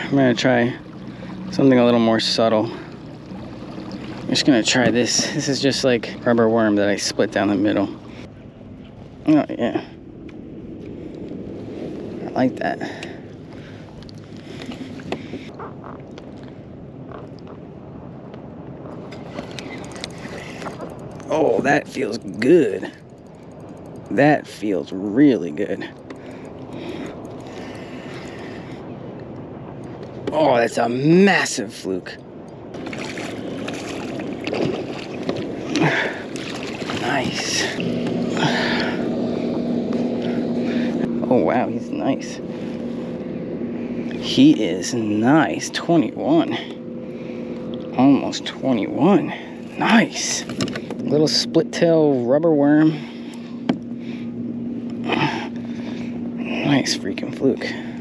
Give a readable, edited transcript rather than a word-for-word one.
I'm gonna try something a little more subtle. I'm just gonna try this. This is just like rubber worm that I split down the middle. Oh yeah, I like that. Oh, that feels good. That feels really good. Oh, that's a massive fluke. Nice. Oh wow, he's nice. He is nice. 21. Almost 21. Nice. Little split tail rubber worm. Nice freaking fluke.